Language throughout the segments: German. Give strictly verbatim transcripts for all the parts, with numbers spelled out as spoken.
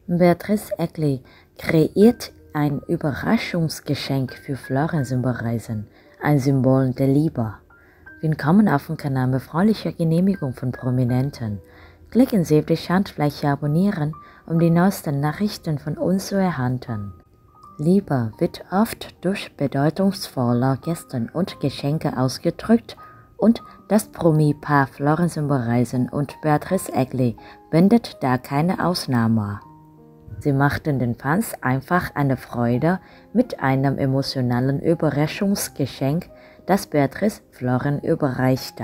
Beatrice Egli kreiert ein Überraschungsgeschenk für Florenz Silbereisen, ein Symbol der Liebe. Willkommen auf dem Kanal mit freundlicher Genehmigung von Prominenten. Klicken Sie auf die Schandfläche Abonnieren, um die neuesten Nachrichten von uns zu erhalten. Liebe wird oft durch bedeutungsvolle Gesten und Geschenke ausgedrückt und das Promi-Paar Florenz Silbereisen und Beatrice Egli bindet da keine Ausnahme. Sie machten den Fans einfach eine Freude mit einem emotionalen Überraschungsgeschenk, das Beatrice Florenz überreichte.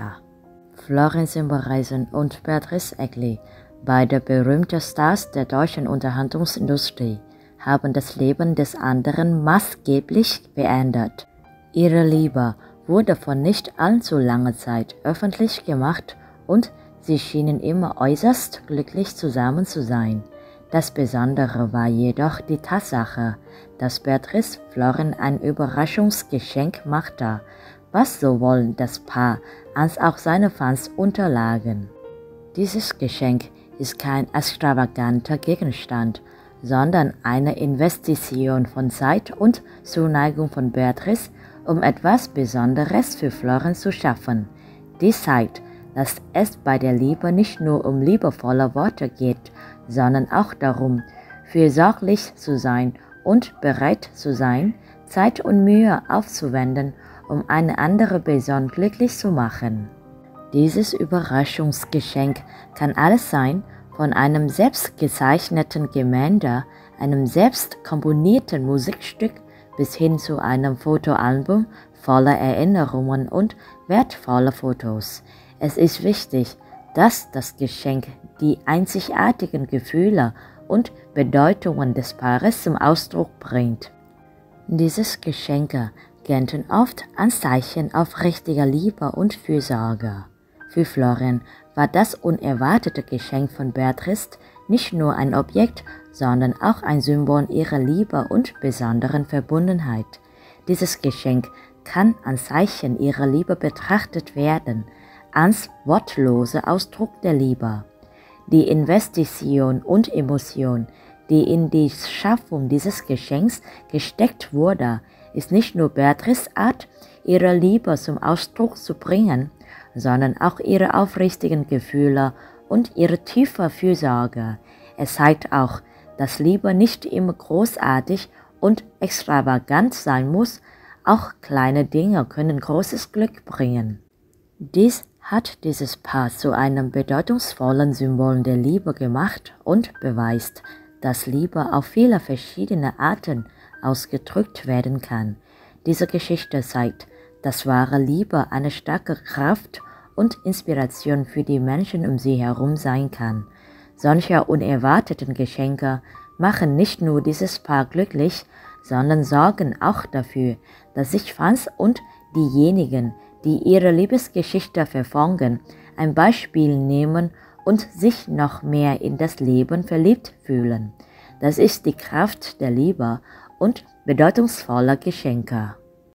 Florenz Silbereisen und Beatrice Egli, beide berühmte Stars der deutschen Unterhaltungsindustrie, haben das Leben des anderen maßgeblich verändert. Ihre Liebe wurde vor nicht allzu langer Zeit öffentlich gemacht und sie schienen immer äußerst glücklich zusammen zu sein. Das Besondere war jedoch die Tatsache, dass Beatrice Florenz ein Überraschungsgeschenk machte, was sowohl das Paar als auch seine Fans unterlagen. Dieses Geschenk ist kein extravaganter Gegenstand, sondern eine Investition von Zeit und Zuneigung von Beatrice, um etwas Besonderes für Florenz zu schaffen. Dies zeigt, dass es bei der Liebe nicht nur um liebevolle Worte geht, sondern auch darum, fürsorglich zu sein und bereit zu sein, Zeit und Mühe aufzuwenden, um eine andere Person glücklich zu machen. Dieses Überraschungsgeschenk kann alles sein, von einem selbst gezeichneten Gemälde, einem selbst komponierten Musikstück bis hin zu einem Fotoalbum voller Erinnerungen und wertvoller Fotos. Es ist wichtig, dass das Geschenk die einzigartigen Gefühle und Bedeutungen des Paares zum Ausdruck bringt. Diese Geschenke gelten oft als Zeichen aufrichtiger Liebe und Fürsorge. Für Florenz war das unerwartete Geschenk von Beatrice nicht nur ein Objekt, sondern auch ein Symbol ihrer Liebe und besonderen Verbundenheit. Dieses Geschenk kann als Zeichen ihrer Liebe betrachtet werden, als wortloser Ausdruck der Liebe. Die Investition und Emotion, die in die Schaffung dieses Geschenks gesteckt wurde, ist nicht nur Beatrices Art, ihre Liebe zum Ausdruck zu bringen, sondern auch ihre aufrichtigen Gefühle und ihre tiefe Fürsorge. Es zeigt auch, dass Liebe nicht immer großartig und extravagant sein muss, auch kleine Dinge können großes Glück bringen. Dies hat dieses Paar zu einem bedeutungsvollen Symbol der Liebe gemacht und beweist, dass Liebe auf viele verschiedene Arten ausgedrückt werden kann. Diese Geschichte zeigt, dass wahre Liebe eine starke Kraft und Inspiration für die Menschen um sie herum sein kann. Solche unerwarteten Geschenke machen nicht nur dieses Paar glücklich, sondern sorgen auch dafür, dass sich Fans und diejenigen, die ihre Liebesgeschichte verfolgen, ein Beispiel nehmen und sich noch mehr in das Leben verliebt fühlen. Das ist die Kraft der Liebe und bedeutungsvoller Geschenke.